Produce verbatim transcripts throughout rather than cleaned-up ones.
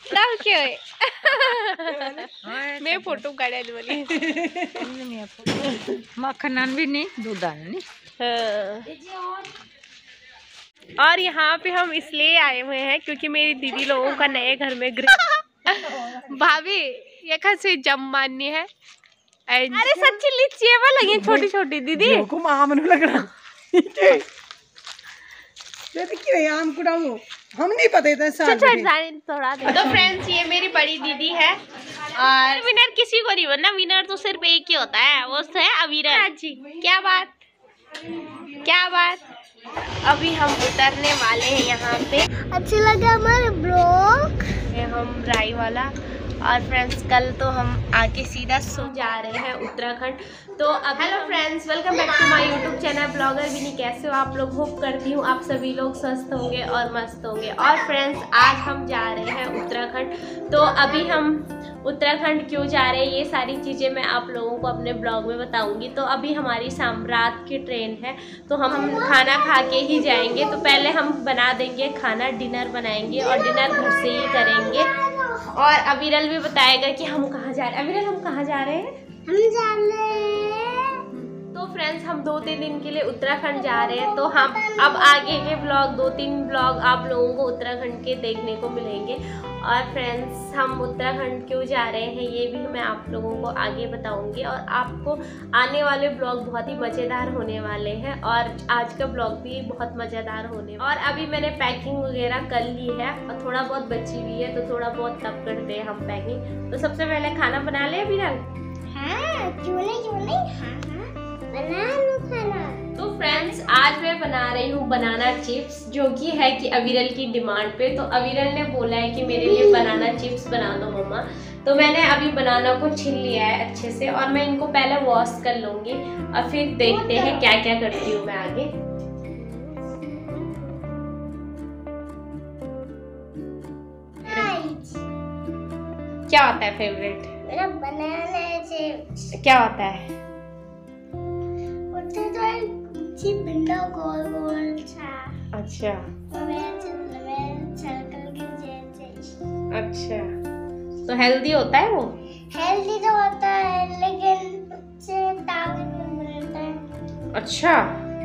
क्यों है? मैं फोटो काढ़े वाली मक्खन भी नहीं दूध नहीं। और यहाँ पे हम इसलिए आए हुए हैं क्योंकि मेरी दीदी लोगों का नए घर में गृह भाभी ये कैसे जम माननी है। अरे सच्ची लीची लगी छोटी छोटी दीदी आम लग रहा आम कुड़ाऊ हम नहीं पता थोड़ा। तो फ्रेंड्स ये मेरी बड़ी दीदी है और विनर किसी को नहीं बनना, विनर तो सिर्फ एक ही होता है, वो है अविरल जी। क्या बात क्या बात। अभी हम उतरने वाले हैं यहाँ पे। अच्छा लगा हमारे ब्लॉग हम राई वाला। और फ्रेंड्स कल तो हम आके सीधा सो जा रहे हैं उत्तराखंड। तो अब hello friends, welcome back to my YouTube channel blogger Vini. कैसे हो आप लोग? होप करती हूँ आप सभी लोग स्वस्थ होंगे और मस्त होंगे। और फ्रेंड्स आज हम जा रहे हैं उत्तराखंड। तो अभी हम उत्तराखंड क्यों जा रहे हैं ये सारी चीज़ें मैं आप लोगों को अपने ब्लॉग में बताऊंगी। तो अभी हमारी शाम रात की ट्रेन है तो हम हम खाना खा के ही जाएंगे। तो पहले हम बना देंगे खाना, डिनर बनाएंगे और डिनर घर से ही करेंगे। और अविरल भी बताएगा कि हम कहाँ जा रहे हैं। अविरल हम कहाँ जा रहे हैं? हम जा रहे हैं तो फ्रेंड्स हम दो तीन दिन के लिए उत्तराखंड जा रहे हैं। तो हम अब आगे के ब्लॉग, दो तीन ब्लॉग आप लोगों को उत्तराखंड के देखने को मिलेंगे। और फ्रेंड्स हम उत्तराखंड क्यों जा रहे हैं ये भी मैं आप लोगों को आगे बताऊंगी। और आपको आने वाले ब्लॉग बहुत ही मज़ेदार होने वाले हैं और आज का ब्लॉग भी बहुत मज़ेदार होने। और अभी मैंने पैकिंग वगैरह कर ली है और थोड़ा बहुत बची हुई है तो थोड़ा बहुत तब करते हैं हम पैकिंग। तो सबसे पहले खाना बना ले अविरल। हाँ क्यों नहीं क्यों नहीं हाँ हाँ बना लो खाना। तो फ्रेंड्स आज मैं बना रही हूँ बनाना चिप्स, जो कि है कि अविरल की डिमांड पे। तो अविरल ने बोला है कि मेरे लिए बनाना चिप्स बना दो मम्मा। तो मैंने अभी बनाना को छील लिया है अच्छे से और मैं इनको पहले वॉश कर लूँगी और फिर देखते हैं क्या क्या करती हूँ मैं आगे। क्या होता है फेवरेट? मेरा बनाना चिप्स। क्या होता है? उससे तो एक बिंडा गोल गोल सा। अच्छा सर्कल के जैसे। अच्छा तो हेल्दी होता है वो? हेल्दी तो होता है लेकिन उससे ताकत भी मिलता है। अच्छा।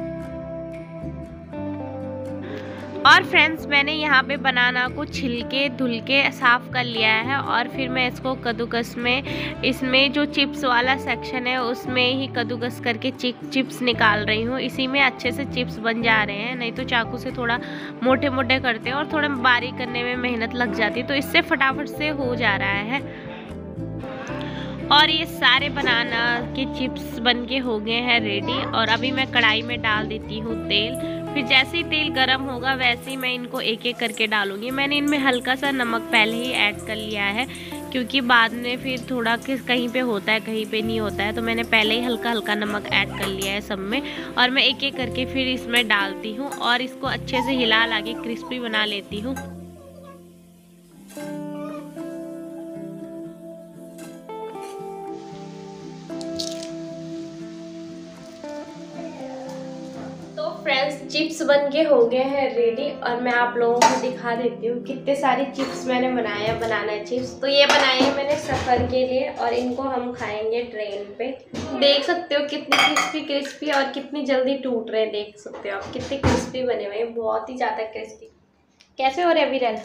और फ्रेंड्स मैंने यहाँ पे बनाना को छिलके धुल के साफ़ कर लिया है और फिर मैं इसको कद्दूकस में, इसमें जो चिप्स वाला सेक्शन है उसमें ही कद्दूकस करके चिप्स निकाल रही हूँ। इसी में अच्छे से चिप्स बन जा रहे हैं, नहीं तो चाकू से थोड़ा मोटे मोटे करते हैं और थोड़ा बारीक करने में मेहनत लग जाती है। तो इससे फटाफट से हो जा रहा है। और ये सारे बनाना के चिप्स बन के हो गए हैं रेडी। और अभी मैं कढ़ाई में डाल देती हूँ तेल। फिर जैसे ही तेल गर्म होगा वैसे ही मैं इनको एक एक करके डालूंगी। मैंने इनमें हल्का सा नमक पहले ही ऐड कर लिया है क्योंकि बाद में फिर थोड़ा किस कहीं पे होता है कहीं पे नहीं होता है। तो मैंने पहले ही हल्का हल्का नमक ऐड कर लिया है सब में। और मैं एक एक करके फिर इसमें डालती हूँ और इसको अच्छे से हिला ला के क्रिस्पी बना लेती हूँ। फ्रेंड्स चिप्स बन के हो गए हैं रेडी और मैं आप लोगों को दिखा देती हूँ कितने सारे चिप्स मैंने बनाए हैं बनाना चिप्स। तो ये बनाए हैं मैंने सफ़र के लिए और इनको हम खाएंगे ट्रेन पे। देख सकते हो कितनी क्रिस्पी क्रिस्पी और कितनी जल्दी टूट रहे हैं। देख सकते हो आप कितने क्रिस्पी बने हुए हैं, बहुत ही ज़्यादा क्रिस्पी। कैसे हो रहे हैं अविरल?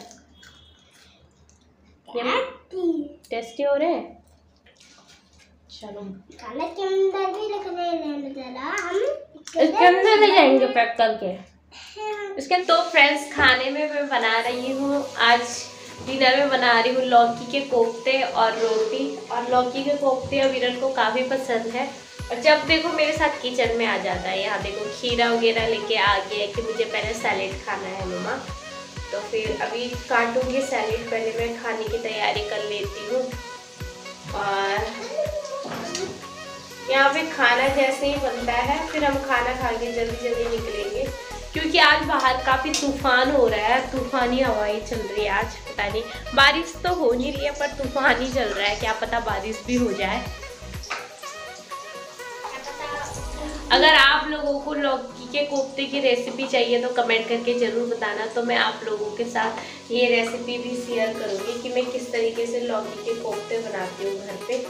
टेस्टी हो रहे हैं। चलो खाने के अंदर भी रख देना जरा, हम इसके अंदर ले जाएंगे पैक करके इसके। तो फ्रेंड्स खाने में मैं बना रही हूँ आज डिनर में बना रही हूँ लौकी के कोफ्ते और रोटी। और लौकी के कोफ्ते अविरल को काफ़ी पसंद है और जब देखो मेरे साथ किचन में आ जाता है। यहाँ देखो खीरा वगैरह लेके आ गया कि मुझे पहले सैलेड खाना है मम्मा। तो फिर अभी काटूंगी सैलेड, पहले मैं खाने की तैयारी कर लेती हूँ। और यहाँ पे खाना जैसे ही बनता है फिर हम खाना खा के जल्दी जल्दी निकलेंगे क्योंकि आज बाहर काफ़ी तूफान हो रहा है। तूफानी हवाएं चल रही है आज, पता नहीं बारिश तो हो नहीं रही है पर तूफान ही चल रहा है। क्या पता बारिश भी हो जाए। अगर आप लोगों को लौकी के कोफ्ते की रेसिपी चाहिए तो कमेंट करके ज़रूर बताना। तो मैं आप लोगों के साथ ये रेसिपी भी शेयर करूँगी कि मैं किस तरीके से लौकी के कोफ्ते बनाती हूँ घर पे।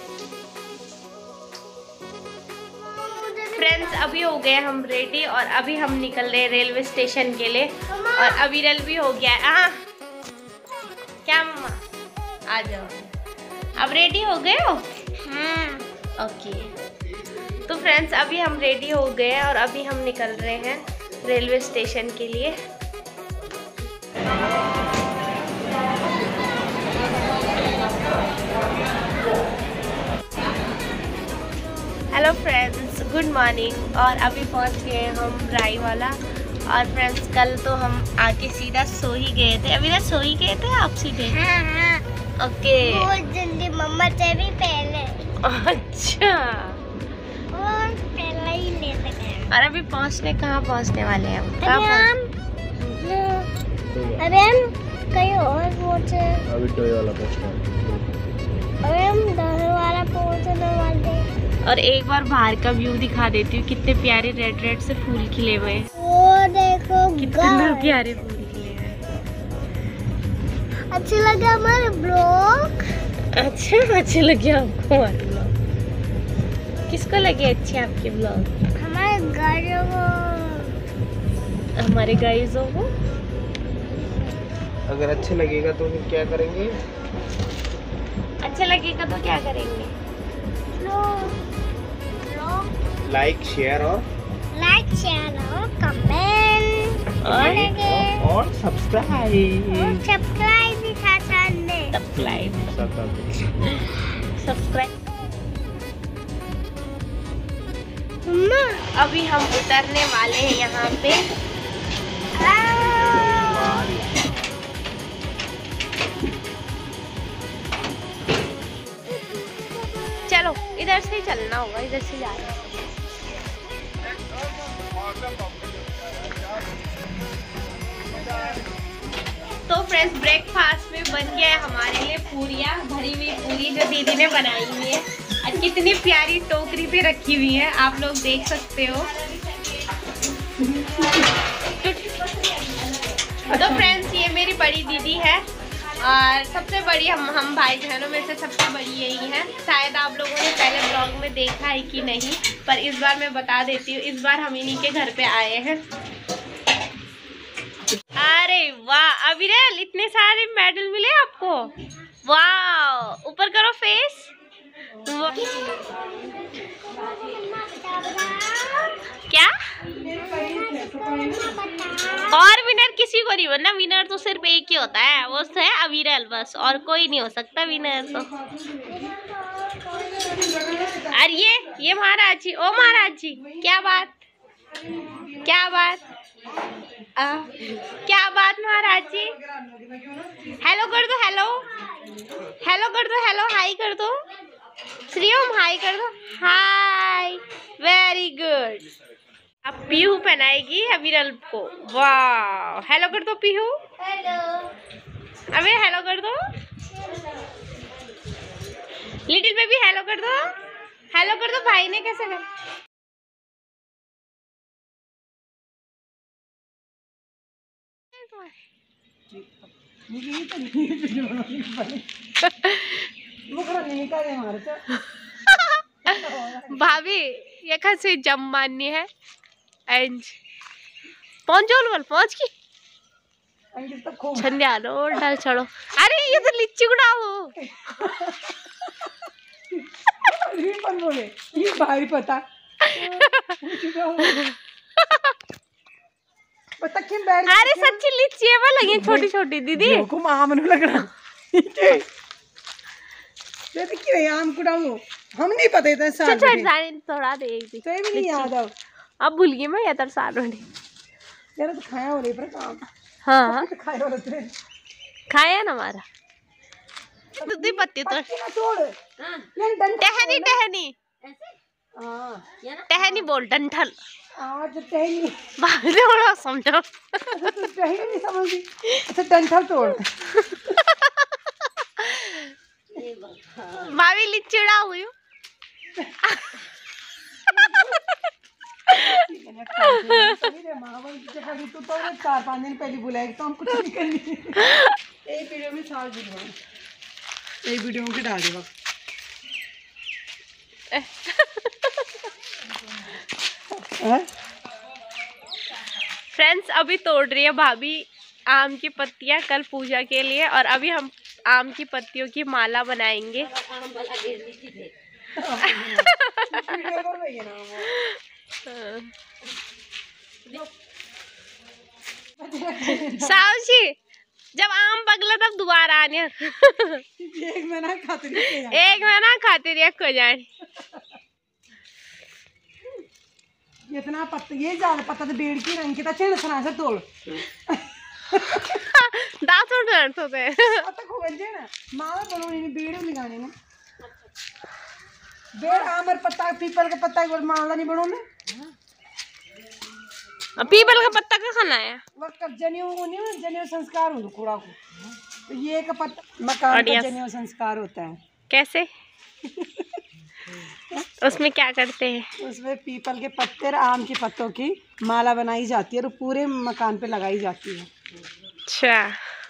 फ्रेंड्स अभी हो गए हम रेडी और अभी हम निकल रहे हैं रेलवे स्टेशन के लिए। और अविरल भी हो गया है। हाँ क्या मम्मा, आ जाओ। अब रेडी हो गए हो? हाँ ओके। तो फ्रेंड्स अभी हम रेडी हो गए हैं और अभी हम निकल रहे हैं रेलवे स्टेशन के लिए। Hello friends, good morning. और अभी पहुंच गए हम राईवाला। और फ्रेंड्स कल तो हम आके सीधा सो ही गए थे। अभी ना सो ही गए थे आप सीधे? हाँ हाँ ओके। बहुत जल्दी मम्मा से भी पहले। अच्छा और पहले ही लेते गए। और अभी पहुंचने कहाँ पहुंचने वाले हैं हम? अभी हम अभी हम कहीं और पहुंचे। अभी डोईवाला पहुंचना है। अभी हम डोईवाला पहुंचने वाले। और एक बार बाहर का व्यू दिखा देती हूँ। कितने प्यारे रेड रेड से फूल खिले हुए हैं। वो देखो कितने प्यारे फूल खिले हैं। अच्छे लगे हमारे ब्लॉग? अच्छा अच्छे लगे आपको हमारे ब्लॉग? किसको लगे अच्छे आपके ब्लॉग? हमारे गाइयों को। हमारे गाइयों को अगर अच्छे लगेगा तो फिर क्या करेंगे? अच्छा लगेगा तो क्या करेंगे? लाइक शेयर और लाइक शेयर और कमेंट और, और सब्सक्राइब सब्सक्राइब भी था सामने। Subscribe subscribe. अभी हम उतरने वाले हैं यहाँ पे। चलो इधर से ही चलना होगा, इधर से जा रहे हैं। तो फ्रेंड्स ब्रेकफास्ट में बन गया है हमारे लिए पूरियाँ, भरी हुई पूरी जो दीदी ने बनाई हुई है और कितनी प्यारी टोकरी पे रखी हुई है, आप लोग देख सकते हो। तो फ्रेंड्स ये मेरी बड़ी दीदी है और सबसे बड़ी हम हम भाई बहनों में से सबसे बड़ी यही है। शायद आप लोगों ने पहले ब्लॉग में देखा है कि नहीं, पर इस बार मैं बता देती हूँ। इस बार हम इन्हीं के घर पे आए हैं। अरे वाह अविरल, इतने सारे मेडल मिले आपको। वाह ऊपर करो फेस। क्या और विनर किसी को नहीं बनना। विनर तो सिर्फ एक ही होता है, वो है अविरल, बस और कोई नहीं हो सकता विनर तो। अरे ये ये महाराज जी, ओ महाराज जी क्या बात क्या बात आ, क्या बात महाराज जी। हेलो कर दो, हेलो हेलो कर दो, हेलो हाई कर दो। श्रीओम हाई कर दो। Hi very good. अब पीहू पहनाएगी अविरल को। वाह हेलो कर दो पीहू। हेलो। अबे हेलो कर दो। लिटिल बेबी हेलो कर दो। हेलो कर दो। भाई ने कैसे कर भाभी ये कैसे जम माननी है। एंज पहुंच जाओ बोल पहुंच की छंदे आलो डाल छोड़ो। अरे ये तो लिच्ची उड़ाओ। बोले ये भाई पता पता क्यों बैठ। अरे सच्ची लिच्ची है वो लगी छोटी छोटी दीदी को आम न लग रहा। ये तो क्यों आम कुड़ाऊं हम नहीं पता इतना साल में थोड़ा दे एक दी तो भी नहीं याद अब अब भूल गई मैं यार साल में यार तो खाया हो रही पर काम। हाँ तो खाया हो रहे खाया ना हमारा दूधी पत्ती तो तोड़ टहनी टहनी हां टहनी बोल डंठल आज टहनी भाभी थोड़ा समझो। तो टहनी नहीं समझी। अच्छा डंठल तोड़। भाभी लिच्ची उड़ा हुई कभी तू तो चार पाँच दिन पहले बुलाएगी तो हम कुछ नहीं करनी। एक वीडियो में साल वीडियो एक वीडियो में डाल देगा। फ्रेंड्स अभी तोड़ रही है भाभी आम की पत्तियां कल पूजा के लिए, और अभी हम आम की पत्तियों की माला बनाएंगे। साहू जी जब आम पगला तब दोबारा आने। एक महीना खातिर एक महीना खातिर एक हो जाए। इतना पत्ता ये ज्यादा पत्ता तो बेड़ की रंग की था चेड़ सना से तोड़ दांत उड़ दर्द होते हैं पत्ता खोल जे ना माला बोलो नहीं बेड़ लगाने में बेड़ आम और पत्ता पीपल का पत्ता और माला नहीं बनो में पीपल का पत्ता का खाना है वो कब जनेऊ नहीं जनेऊ संस्कार हो कूड़ा को तो ये का पत्ता मकान का जनेऊ संस्कार होता है। कैसे? उसमें क्या करते हैं? उसमें पीपल के पत्ते और आम के पत्तों की माला बनाई जाती है और पूरे मकान पे लगाई जाती है। अच्छा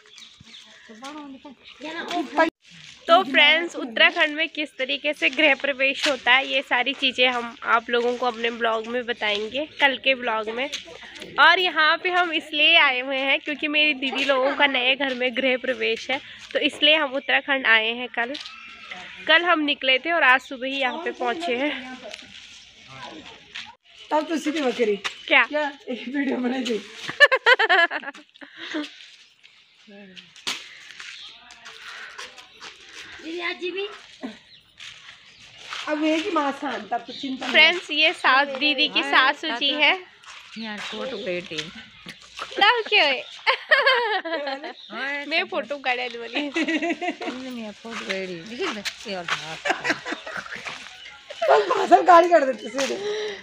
तो फ्रेंड्स उत्तराखंड में किस तरीके से गृह प्रवेश होता है ये सारी चीज़ें हम आप लोगों को अपने ब्लॉग में बताएंगे कल के ब्लॉग में। और यहाँ पे हम इसलिए आए हुए हैं क्योंकि मेरी दीदी लोगों का नए घर में गृह प्रवेश है, तो इसलिए हम उत्तराखंड आए हैं। कल कल हम निकले थे और आज सुबह ही यहाँ पे पहुँचे हैं। तब तो सीधी बकरी क्या क्या एक वीडियो बनाई थी। अब ये की मां शांत तब तो चिंता। फ्रेंड्स ये सास दीदी की सासू जी है। यार फोटो बेटी तब क्यों मैं फोटो काढ़े वाली मैं फोटो बेटी दिख रही और बस भाषण गाड़ी कर देते सीधे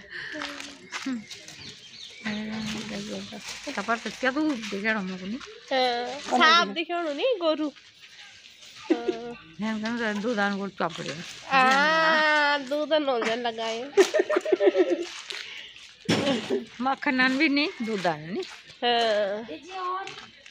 कपर से क्या तू देख रहा हूं कोनी साफ देखो नहीं गोरू हम कन दूध आन गोल चॉप पड़े आ दूध नोजन लगाए मक्खन भी नहीं दूध आन नहीं हां